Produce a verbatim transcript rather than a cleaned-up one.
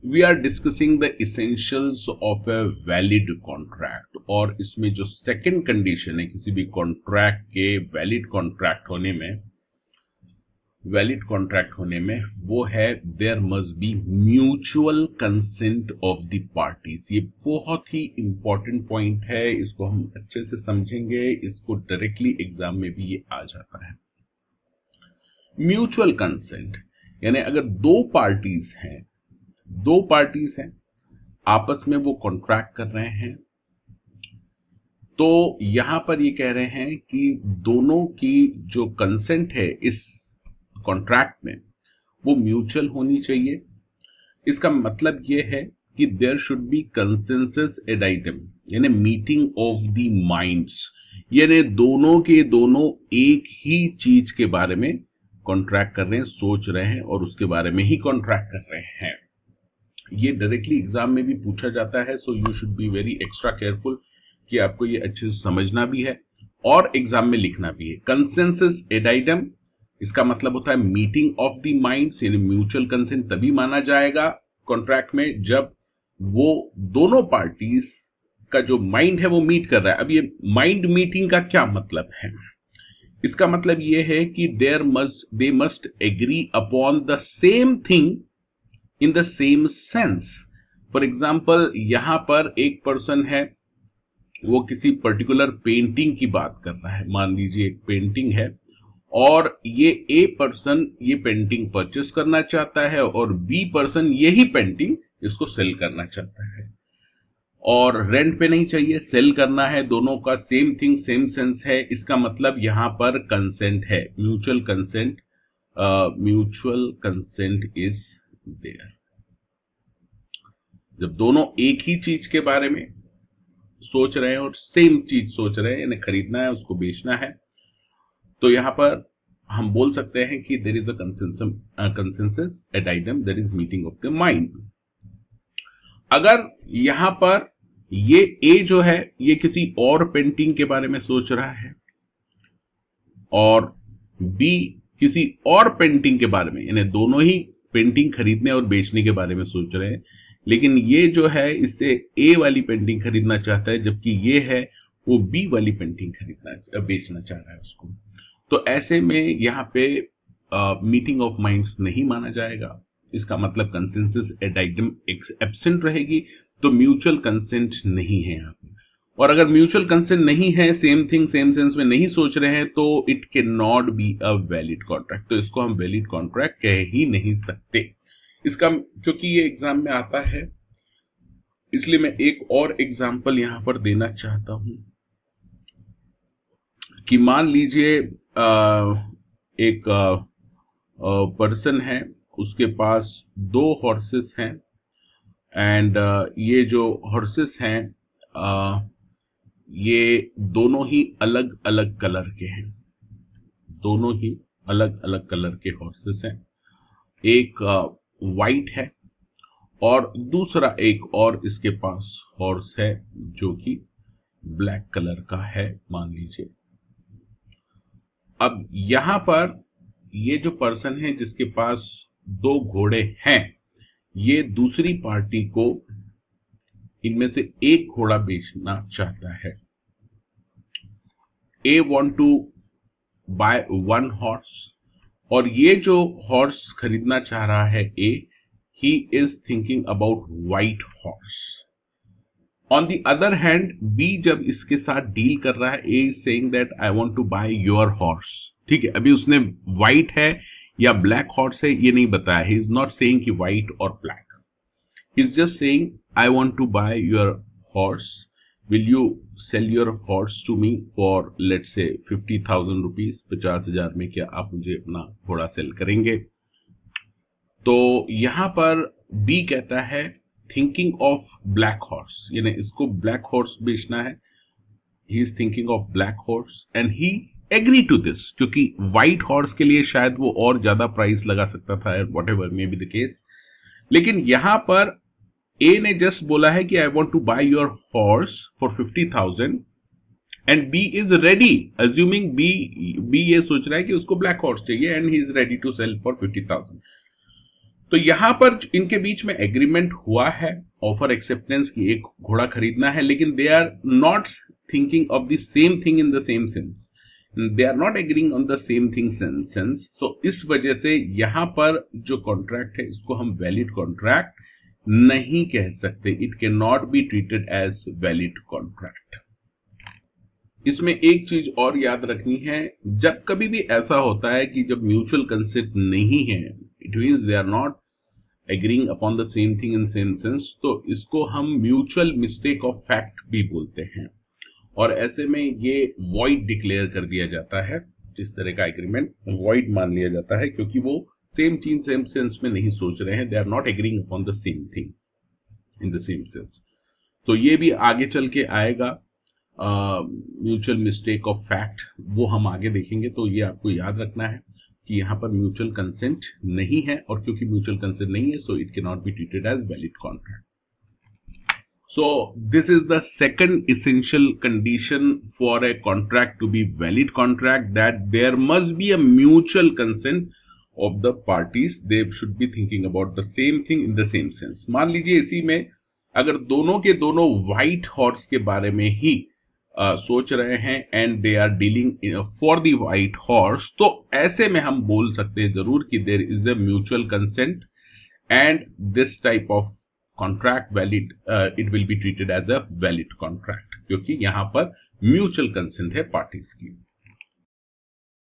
We are discussing the essentials of a valid contract, और इसमें जो सेकंड कंडीशन है किसी भी कॉन्ट्रैक्ट के वैलिड कॉन्ट्रैक्ट होने में वैलिड कॉन्ट्रैक्ट होने में वो है there must be mutual consent of the parties. ये बहुत ही इंपॉर्टेंट पॉइंट है, इसको हम अच्छे से समझेंगे, इसको डायरेक्टली एग्जाम में भी ये आ जाता है। म्यूचुअल कंसेंट यानी अगर दो पार्टीज हैं दो पार्टीज हैं आपस में वो कॉन्ट्रैक्ट कर रहे हैं, तो यहां पर ये कह रहे हैं कि दोनों की जो कंसेंट है इस कॉन्ट्रैक्ट में वो म्यूचुअल होनी चाहिए। इसका मतलब ये है कि there should be consensus ad idem यानी मीटिंग ऑफ द माइंड्स, यानी दोनों के दोनों एक ही चीज के बारे में कॉन्ट्रैक्ट कर रहे हैं, सोच रहे हैं और उसके बारे में ही कॉन्ट्रैक्ट कर रहे हैं। ये डायरेक्टली एग्जाम में भी पूछा जाता है, so you should be very extra careful कि आपको ये अच्छे से समझना भी है और एग्जाम में लिखना भी है। कंसेंसस एट आइटम इसका मतलब होता है मीटिंग ऑफ द माइंड्स, यानी म्यूचुअल कंसेंट तभी माना जाएगा कॉन्ट्रैक्ट में जब वो दोनों पार्टीज का जो माइंड है वो मीट कर रहा है। अब ये माइंड मीटिंग का क्या मतलब है? इसका मतलब ये है कि there must they must agree upon the same thing in the same sense. For example यहां पर एक पर्सन है वो किसी पर्टिकुलर पेंटिंग की बात कर रहा है, मान लीजिए एक पेंटिंग है और ये ए पर्सन ये पेंटिंग परचेस करना चाहता है और बी पर्सन यही पेंटिंग इसको सेल करना चाहता है, और रेंट पे नहीं चाहिए, सेल करना है, दोनों का सेम थिंग सेम सेंस है। इसका मतलब यहां पर कंसेंट है, mutual consent, mutual consent is there. जब दोनों एक ही चीज के बारे में सोच रहे हैं और सेम चीज सोच रहे हैं, यानी खरीदना है उसको बेचना है, तो यहां पर हम बोल सकते हैं कि there is a consensus ad idem, there is meeting of the mind. अगर यहां पर ये ए जो है ये किसी और पेंटिंग के बारे में सोच रहा है और बी किसी और पेंटिंग के बारे में, यानी दोनों ही पेंटिंग खरीदने और बेचने के बारे में सोच रहे हैं, लेकिन ये जो है इससे ए वाली पेंटिंग खरीदना चाहता है जबकि ये है वो बी वाली पेंटिंग खरीदना बेचना चाह रहा है उसको, तो ऐसे में यहाँ पे मीटिंग ऑफ माइंड्स नहीं माना जाएगा। इसका मतलब कंसेंसस एट आइटम एब्सेंट रहेगी, तो म्यूचुअल कंसेंट नहीं है यहाँ पे। और अगर म्यूचुअल कंसेंट नहीं है, सेम थिंग सेम सेंस में नहीं सोच रहे हैं, तो it can not be a valid contract, तो इसको हम वैलिड कॉन्ट्रैक्ट कह ही नहीं सकते। इसका क्योंकि ये एग्जाम में आता है इसलिए मैं एक और एग्जाम्पल यहां पर देना चाहता हूं कि मान लीजिए एक पर्सन है, उसके पास दो हॉर्सेस हैं एंड ये जो हॉर्सेस हैं आ, ये दोनों ही अलग अलग कलर के हैं, दोनों ही अलग अलग कलर के हॉर्सेस हैं। एक वाइट है और दूसरा एक और इसके पास हॉर्स है जो कि ब्लैक कलर का है मान लीजिए। अब यहां पर ये जो पर्सन है जिसके पास दो घोड़े हैं, ये दूसरी पार्टी को इनमें से एक घोड़ा बेचना चाहता है। A want to buy one horse, और ये जो हॉर्स खरीदना चाह रहा है A, he is thinking about white horse. On the other hand B जब इसके साथ डील कर रहा है, A is saying that I want to buy your horse. ठीक है, अभी उसने व्हाइट है या ब्लैक हॉर्स है ये नहीं बताया, ही इज नॉट सेइंग कि व्हाइट और black, he is just saying I want to buy your horse, will you sell your horse to me for let's say fifty thousand rupees, पचास हजार में क्या आप मुझे अपना घोड़ा सेल करेंगे। तो यहां पर बी कहता है थिंकिंग ऑफ ब्लैक हॉर्स, यानी इसको ब्लैक हॉर्स बेचना है, he is thinking of black horse and he agree to this, क्योंकि व्हाइट हॉर्स के लिए शायद वो और ज्यादा प्राइस लगा सकता था, whatever may be the case. लेकिन यहां पर ए ने जस्ट बोला है कि I want to buy your horse for fifty thousand and B is ready, assuming B B ये सोच रहा है कि उसको ब्लैक हॉर्स चाहिए and he is ready to sell for fifty thousand. तो यहां पर इनके बीच में एग्रीमेंट हुआ है ऑफर एक्सेप्टेंस की, एक घोड़ा खरीदना है, लेकिन they are not thinking of the same thing in the same sense, they are not agreeing on the same thing sense. तो इस वजह से यहां पर जो कॉन्ट्रैक्ट है इसको हम वैलिड कॉन्ट्रैक्ट नहीं कह सकते, it can not be treated as valid contract. इसमें एक चीज और याद रखनी है, जब कभी भी ऐसा होता है कि जब म्यूचुअल कंसेंट नहीं है, it means they are not agreeing upon the same thing in same sense, तो इसको हम म्यूचुअल मिस्टेक ऑफ फैक्ट भी बोलते हैं, और ऐसे में ये वॉइड डिक्लेयर कर दिया जाता है। इस तरह का एग्रीमेंट वॉइड मान लिया जाता है, क्योंकि वो सेम चीज सेम सेंस में नहीं सोच रहे हैं, they are not agreeing upon the same thing in the same sense. तो ये भी आगे चल के आएगा, म्यूचुअल मिस्टेक ऑफ फैक्ट, वो हम आगे देखेंगे। तो ये आपको याद रखना है कि यहाँ पर म्यूचुअल कंसेंट नहीं है, और क्योंकि म्यूचुअल कंसेंट नहीं है, so it can not be treated as valid contract. So this is the second essential condition for a contract to be valid contract, that there must be a mutual consent of the parties. They should be thinking about the same thing in the same sense. मान लीजिए इसी में अगर दोनों के दोनों white horse के बारे में ही uh, सोच रहे हैं and they are dealing for the white horse, तो ऐसे में हम बोल सकते हैं जरूर कि there is a mutual consent and this type of contract valid, it will be treated as a valid contract, क्योंकि यहां पर म्यूचुअल कंसेंट है पार्टीज की।